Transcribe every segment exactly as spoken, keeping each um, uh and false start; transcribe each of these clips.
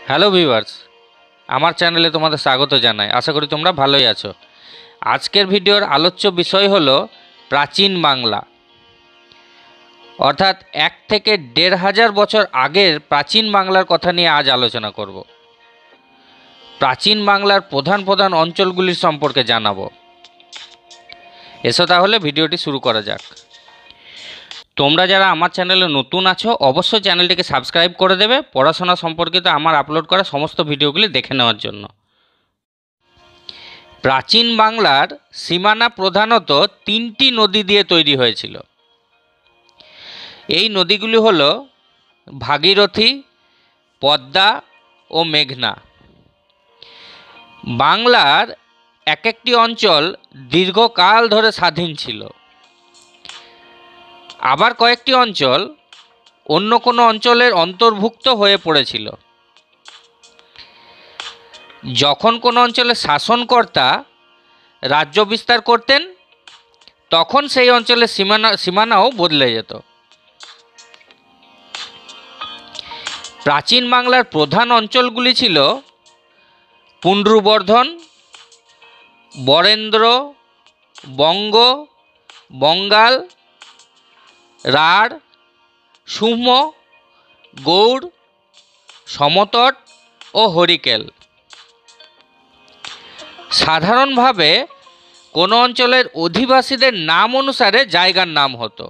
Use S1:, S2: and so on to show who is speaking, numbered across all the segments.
S1: Hello viewers, আমার চ্যানেলে তোমাদের স্বাগত জানাই। আশা করি তোমরা ভালোই আছো। আজকের ভিডিওর আলোচ্য বিষয় হলো প্রাচীন বাংলা, অর্থাৎ এক থেকে দেড় হাজার বছর আগের প্রাচীন বাংলার কথা নিয়ে আজ আলোচনা করব। প্রাচীন বাংলার প্রধান প্রধান অঞ্চলগুলির সম্পর্কে জানাবো। এসো তাহলে ভিডিওটি শুরু করা যাক। তোমরা যারা আমার চ্যানেলে নতুন আছো অবশ্যই চ্যানেলটিকে সাবস্ক্রাইব করে দেবে পড়াশোনা সম্পর্কিত আমার আপলোড করা সমস্ত ভিডিওগুলি দেখে নেওয়ার জন্য। প্রাচীন বাংলার সীমানা প্রধানত তিনটি নদী দিয়ে তৈরি হয়েছিল। এই নদীগুলি হল ভাগীরথী, পদ্মা ও মেঘনা। বাংলার এক একটি অঞ্চল দীর্ঘকাল ধরে স্বাধীন ছিল, আবার কয়েকটি অঞ্চল অন্য কোনো অঞ্চলের অন্তর্ভুক্ত হয়ে পড়েছিল। যখন কোনো অঞ্চলের শাসনকর্তা রাজ্য বিস্তার করতেন তখন সেই অঞ্চলের সীমানা সীমানাও বদলে যেত। প্রাচীন বাংলার প্রধান অঞ্চলগুলি ছিল পুণ্ড্রবর্ধন, বরেন্দ্র, বঙ্গ, বঙ্গাল, রাঢ়, সুম্য, গৌড়, সমতট ও হরিকেল। সাধারণভাবে কোনো অঞ্চলের অধিবাসীদের নাম অনুসারে জায়গার নাম হতো।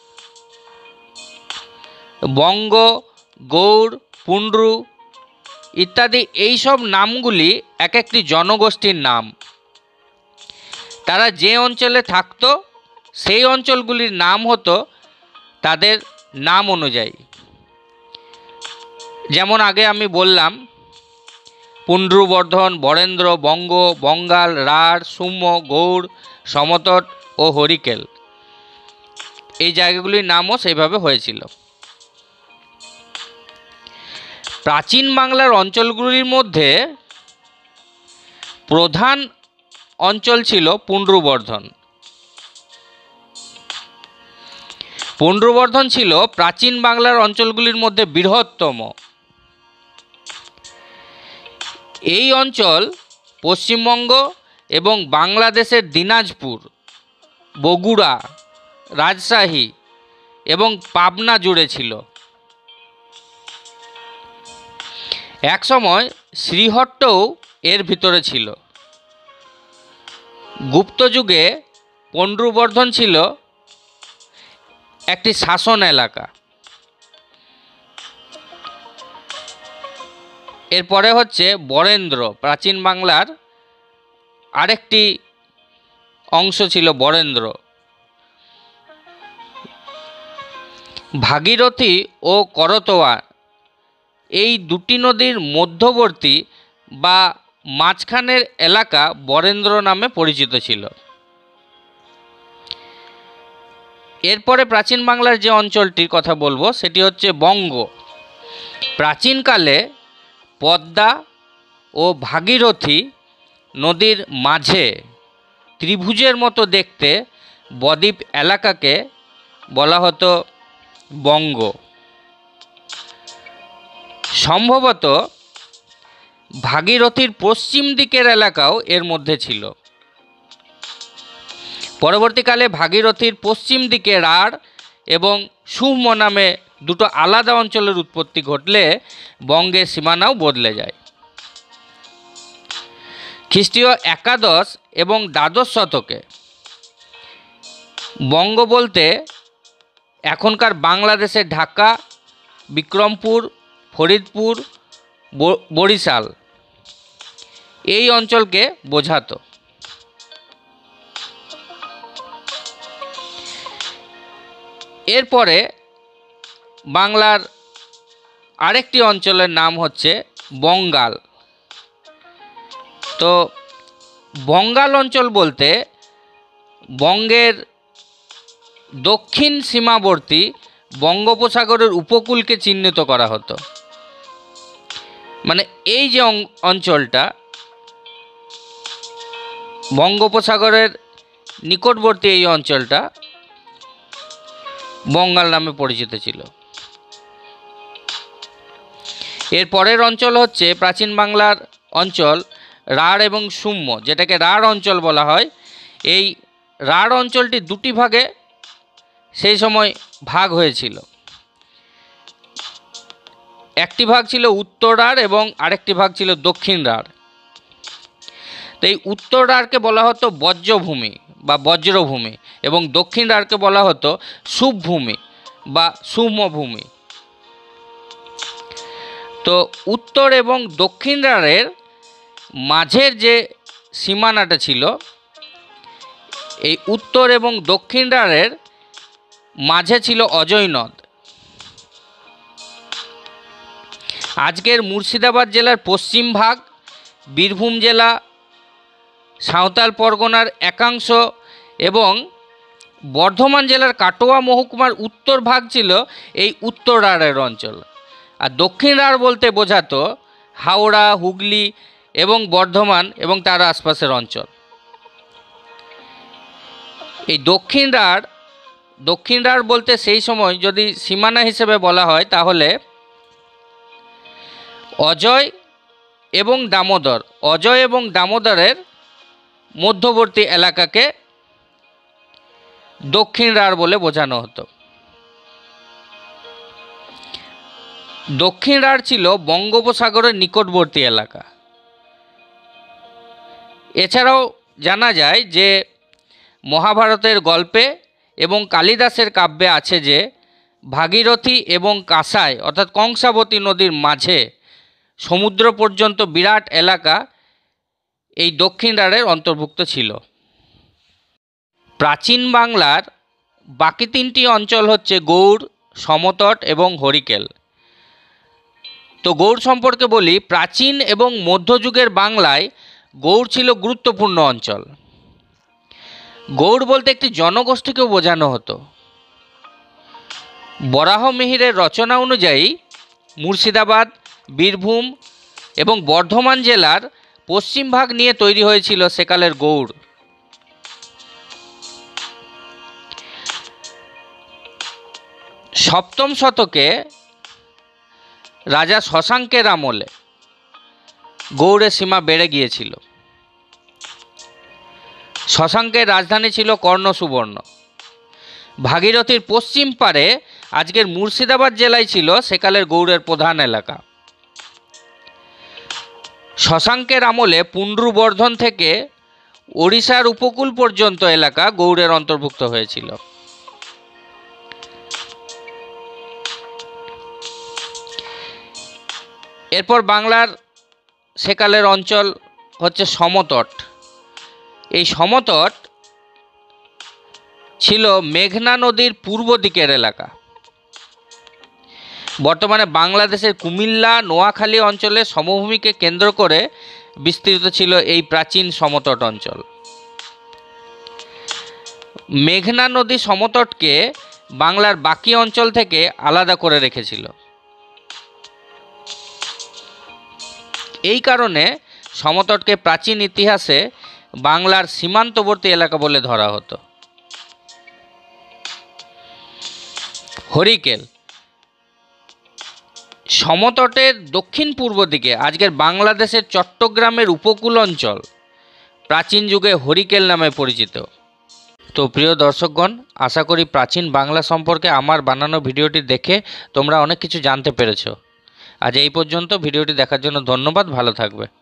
S1: বঙ্গ, গৌড়, পুণ্ড্র ইত্যাদি এইসব নামগুলি এক একটি জনগোষ্ঠীর নাম। তারা যে অঞ্চলে থাকতো সেই অঞ্চলগুলির নাম হতো তাদের নাম অনুযায়ী। যেমন আগে আমি বললাম পুণ্ড্রবর্ধন, বরেন্দ্র, বঙ্গ, বঙ্গাল, রাঢ়, সুম্য, গৌড়, সমতট ও হরিকেল, এই জায়গাগুলির নামও সেইভাবে হয়েছিল। প্রাচীন বাংলার অঞ্চলগুলির মধ্যে প্রধান অঞ্চল ছিল পুণ্ড্রবর্ধন। পুণ্ড্রবর্ধন ছিল প্রাচীন বাংলার অঞ্চলগুলির মধ্যে বৃহত্তম। এই অঞ্চল পশ্চিমবঙ্গ এবং বাংলাদেশের দিনাজপুর, বগুড়া, রাজশাহী এবং পাবনা জুড়ে ছিল। একসময় শ্রীহট্টও এর ভিতরে ছিল। গুপ্ত যুগে পুণ্ড্রবর্ধন ছিল একটি শাসন এলাকা। এরপরে হচ্ছে বরেন্দ্র, প্রাচীন বাংলার আরেকটি অংশ ছিল বরেন্দ্র। ভাগীরথী ও করতোয়া এই দুটি নদীর মধ্যবর্তী বা মাঝখানের এলাকা বরেন্দ্র নামে পরিচিত ছিল। এরপরে প্রাচীন বাংলার যে অঞ্চলটির কথা বলবো সেটি হচ্ছে বঙ্গ। প্রাচীনকালে পদ্মা ও ভাগীরথী নদীর মাঝে ত্রিভুজের মতো দেখতে বদ্বীপ এলাকাকে বলা হতো বঙ্গ। সম্ভবত ভাগীরথীর পশ্চিম দিকের এলাকাও এর মধ্যে ছিল। পরবর্তীকালে ভাগীরথীর পশ্চিম দিকে রাঢ় এবং সুম্য নামে দুটো আলাদা অঞ্চলের উৎপত্তি ঘটলে বঙ্গের সীমানাও বদলে যায়। খ্রিস্টীয় একাদশ এবং দ্বাদশ শতকে বঙ্গ বলতে এখনকার বাংলাদেশের ঢাকা, বিক্রমপুর, ফরিদপুর, বরিশাল এই অঞ্চলকে বোঝাতো। এরপরে বাংলার আরেকটি অঞ্চলের নাম হচ্ছে বঙ্গাল। তো বঙ্গাল অঞ্চল বলতে বঙ্গের দক্ষিণ সীমাবর্তী বঙ্গোপসাগরের উপকূলকে চিহ্নিত করা হতো। মানে এই যে অঞ্চলটা বঙ্গোপসাগরের নিকটবর্তী, এই অঞ্চলটা বঙ্গাল নামে পরিচিত ছিল। এর পরের অঞ্চল হচ্ছে প্রাচীন বাংলার অঞ্চল রাঢ় এবং সুম্য, যেটাকে রাঢ় অঞ্চল বলা হয়। এই রাঢ় অঞ্চলটি দুটি ভাগে সেই সময় ভাগ হয়েছিল। একটি ভাগ ছিল উত্তর রাঢ় এবং আরেকটি ভাগ ছিল দক্ষিণ রাঢ়। তো এই উত্তর রাঢ়কে বলা হতো বজ্রভূমি বা বজ্রভূমি এবং দক্ষিণ রাঢ়কে বলা হতো শুভভূমি বা সুম্যভূমি। তো উত্তর এবং দক্ষিণ রাঢ়ের মাঝের যে সীমানাটা ছিল, এই উত্তর এবং দক্ষিণ রাঢ়ের মাঝে ছিল অজয় নদ। আজকের মুর্শিদাবাদ জেলার পশ্চিম ভাগ, বীরভূম জেলা, সাঁওতাল পরগনার একাংশ এবং বর্ধমান জেলার কাটোয়া মহকুমার উত্তর ভাগ ছিল এই উত্তর রাঢ়ের অঞ্চল। আর দক্ষিণ রাঢ় বলতে বোঝাতো হাওড়া, হুগলি এবং বর্ধমান এবং তার আশপাশের অঞ্চল। এই দক্ষিণ রাঢ় দক্ষিণ রাঢ় বলতে সেই সময় যদি সীমানা হিসেবে বলা হয় তাহলে অজয় এবং দামোদর অজয় এবং দামোদরের মধ্যবর্তী এলাকাকে দক্ষিণ রাঢ় বলে বোঝানো হতো। দক্ষিণ রাঢ় ছিল বঙ্গোপসাগরের নিকটবর্তী এলাকা। এছাড়াও জানা যায় যে মহাভারতের গল্পে এবং কালিদাসের কাব্যে আছে যে ভাগীরথী এবং কাঁসাই অর্থাৎ কংসাবতী নদীর মাঝে সমুদ্র পর্যন্ত বিরাট এলাকা এই দক্ষিণ রাঢ়ের অন্তর্ভুক্ত ছিল। প্রাচীন বাংলার বাকি তিনটি অঞ্চল হচ্ছে গৌড়, সমতট এবং হরিকেল। তো গৌড় সম্পর্কে বলি, প্রাচীন এবং মধ্যযুগের বাংলায় গৌড় ছিল গুরুত্বপূর্ণ অঞ্চল। গৌড় বলতে একটি জনগোষ্ঠীকেও বোঝানো হতো। বরাহ মিহিরের রচনা অনুযায়ী মুর্শিদাবাদ, বীরভূম এবং বর্ধমান জেলার পশ্চিম ভাগ নিয়ে তৈরি হয়েছিল সেকালের গৌড়। সপ্তম শতকে রাজা শশাঙ্কের আমলে গৌড়ের সীমা বেড়ে গিয়েছিল। শশাঙ্কের রাজধানী ছিল কর্ণসুবর্ণ। ভাগীরথীর পশ্চিম পারে আজকের মুর্শিদাবাদ জেলায় ছিল সেকালের গৌড়ের প্রধান এলাকা। শশাঙ্কের আমলে পুণ্ড্রবর্ধন থেকে ওড়িশার উপকূল পর্যন্ত এলাকা গৌড়ের অন্তর্ভুক্ত হয়েছিল। এরপর বাংলার সেকালের অঞ্চল হচ্ছে সমতট। এই সমতট ছিল মেঘনা নদীর পূর্ব দিকের এলাকা। বর্তমানে বাংলাদেশের কুমিল্লা, নোয়াখালী অঞ্চলের সমভূমিকে কেন্দ্র করে বিস্তৃত ছিল এই প্রাচীন সমতট অঞ্চল। মেঘনা নদী সমতটকে বাংলার বাকি অঞ্চল থেকে আলাদা করে রেখেছিল। এই কারণে সমতটকে প্রাচীন ইতিহাসে বাংলার সীমান্তবর্তী এলাকা বলে ধরা হতো। হরিকেল সমতটের দক্ষিণ পূর্ব দিকে আজকের বাংলাদেশের চট্টগ্রামের উপকূল অঞ্চল প্রাচীন যুগে হরিকেল নামে পরিচিত। তো প্রিয় দর্শকগণ, আশা করি প্রাচীন বাংলা সম্পর্কে আমার বানানো ভিডিওটি দেখে তোমরা অনেক কিছু জানতে পেরেছো। আজ এই পর্যন্ত। ভিডিওটি দেখার জন্য ধন্যবাদ। ভালো থাকবে।